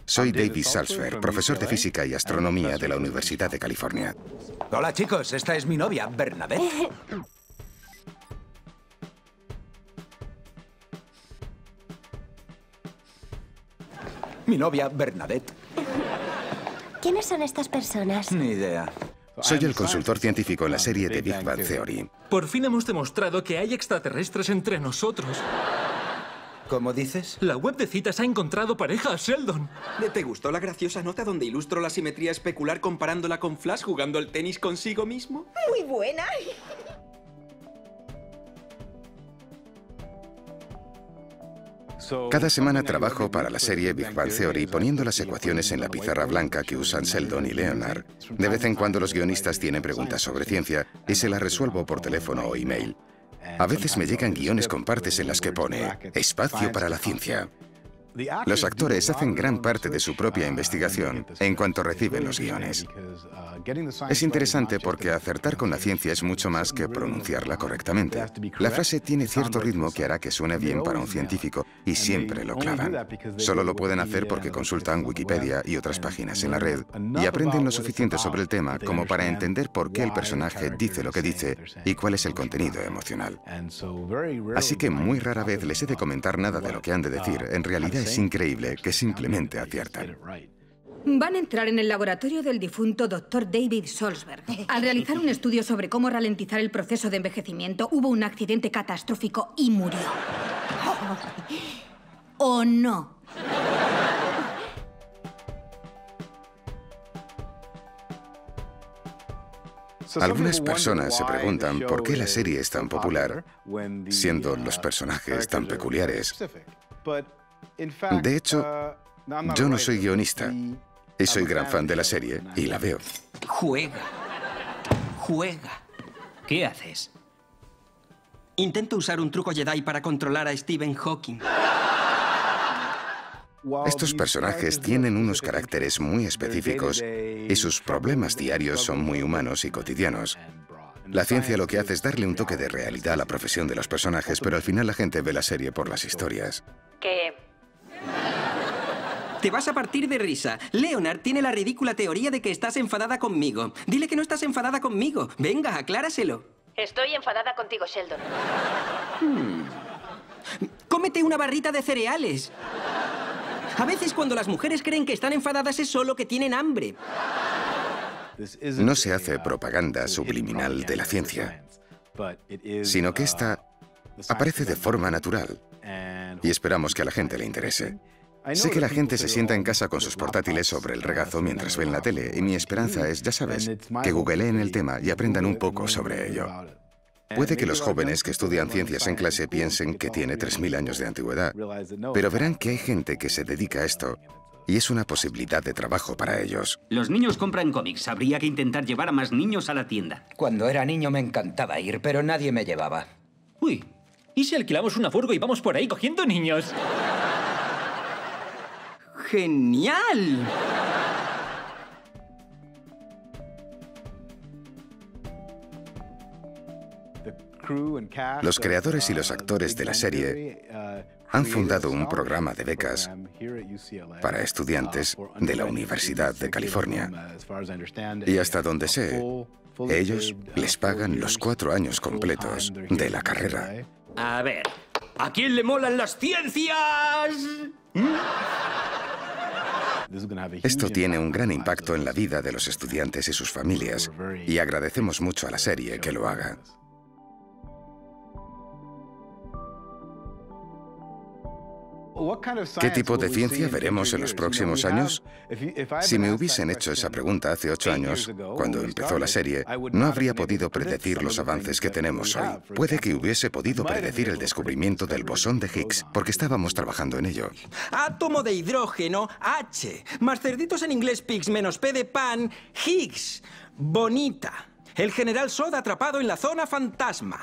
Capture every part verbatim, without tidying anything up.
Soy David Salzberg, profesor de física y astronomía de la Universidad de California. Hola, chicos. Esta es mi novia, Bernadette. Mi novia, Bernadette. ¿Quiénes son estas personas? Ni idea. Soy el consultor científico en la serie de Big Bang Theory. Por fin hemos demostrado que hay extraterrestres entre nosotros. ¿Cómo dices? La web de citas ha encontrado pareja a Sheldon. ¿Te gustó la graciosa nota donde ilustro la simetría especular comparándola con Flash jugando al tenis consigo mismo? Muy buena. Cada semana trabajo para la serie Big Bang Theory poniendo las ecuaciones en la pizarra blanca que usan Sheldon y Leonard. De vez en cuando los guionistas tienen preguntas sobre ciencia y se las resuelvo por teléfono o email. A veces me llegan guiones con partes en las que pone espacio para la ciencia. Los actores hacen gran parte de su propia investigación en cuanto reciben los guiones. Es interesante porque acertar con la ciencia es mucho más que pronunciarla correctamente. La frase tiene cierto ritmo que hará que suene bien para un científico y siempre lo clavan. Solo lo pueden hacer porque consultan Wikipedia y otras páginas en la red y aprenden lo suficiente sobre el tema como para entender por qué el personaje dice lo que dice y cuál es el contenido emocional. Así que muy rara vez les he de comentar nada de lo que han de decir. En realidad es increíble que simplemente aciertan. Van a entrar en el laboratorio del difunto doctor David Salzberg. Al realizar un estudio sobre cómo ralentizar el proceso de envejecimiento, hubo un accidente catastrófico y murió. ¿O no? Algunas personas se preguntan por qué la serie es tan popular, siendo los personajes tan peculiares. De hecho, yo no soy guionista y soy gran fan de la serie y la veo. Juega. Juega. ¿Qué haces? Intento usar un truco Jedi para controlar a Stephen Hawking. Estos personajes tienen unos caracteres muy específicos y sus problemas diarios son muy humanos y cotidianos. La ciencia lo que hace es darle un toque de realidad a la profesión de los personajes, pero al final la gente ve la serie por las historias. ¿Qué? Te vas a partir de risa. Leonard tiene la ridícula teoría de que estás enfadada conmigo. Dile que no estás enfadada conmigo. Venga, acláraselo. Estoy enfadada contigo, Sheldon. Hmm. Cómete una barrita de cereales. A veces cuando las mujeres creen que están enfadadas es solo que tienen hambre. No se hace propaganda subliminal de la ciencia, sino que esta aparece de forma natural y esperamos que a la gente le interese. Sé que la gente se sienta en casa con sus portátiles sobre el regazo mientras ven la tele y mi esperanza es, ya sabes, que googleen el tema y aprendan un poco sobre ello. Puede que los jóvenes que estudian ciencias en clase piensen que tiene tres mil años de antigüedad, pero verán que hay gente que se dedica a esto y es una posibilidad de trabajo para ellos. Los niños compran cómics. Habría que intentar llevar a más niños a la tienda. Cuando era niño me encantaba ir, pero nadie me llevaba. Uy, ¿y si alquilamos una furgo y vamos por ahí cogiendo niños? ¡Genial! Los creadores y los actores de la serie han fundado un programa de becas para estudiantes de la Universidad de California. Y hasta donde sé, ellos les pagan los cuatro años completos de la carrera. A ver, ¿a quién le molan las ciencias? Esto tiene un gran impacto en la vida de los estudiantes y sus familias, y agradecemos mucho a la serie que lo haga. ¿Qué tipo de ciencia veremos en los próximos años? Si me hubiesen hecho esa pregunta hace ocho años, cuando empezó la serie, no habría podido predecir los avances que tenemos hoy. Puede que hubiese podido predecir el descubrimiento del bosón de Higgs, porque estábamos trabajando en ello. Átomo de hidrógeno, H. Más cerditos en inglés, pigs, menos P de pan, Higgs. Bonita. El general Sod atrapado en la zona fantasma.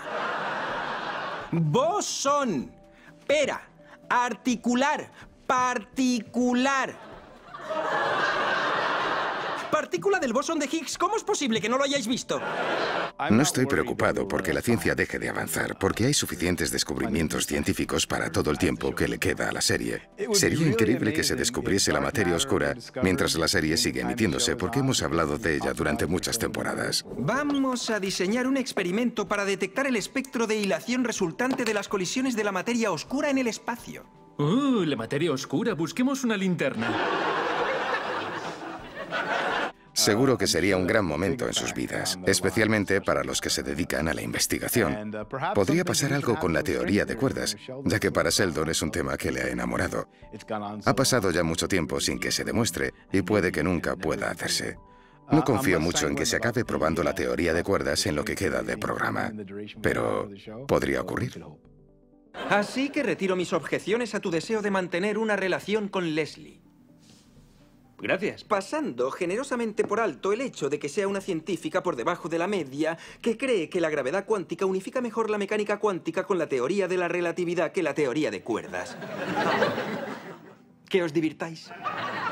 Bosón. Pera. Articular. Particular. partícula del bosón de Higgs. ¿Cómo es posible que no lo hayáis visto? No estoy preocupado porque la ciencia deje de avanzar, porque hay suficientes descubrimientos científicos para todo el tiempo que le queda a la serie. Sería increíble que se descubriese la materia oscura mientras la serie sigue emitiéndose, porque hemos hablado de ella durante muchas temporadas. Vamos a diseñar un experimento para detectar el espectro de hilación resultante de las colisiones de la materia oscura en el espacio. ¡Uh, la materia oscura! Busquemos una linterna. Seguro que sería un gran momento en sus vidas, especialmente para los que se dedican a la investigación. Podría pasar algo con la teoría de cuerdas, ya que para Sheldon es un tema que le ha enamorado. Ha pasado ya mucho tiempo sin que se demuestre y puede que nunca pueda hacerse. No confío mucho en que se acabe probando la teoría de cuerdas en lo que queda de programa, pero podría ocurrir. Así que retiro mis objeciones a tu deseo de mantener una relación con Leslie. Gracias. Pasando generosamente por alto el hecho de que sea una científica por debajo de la media que cree que la gravedad cuántica unifica mejor la mecánica cuántica con la teoría de la relatividad que la teoría de cuerdas. Que os divirtáis.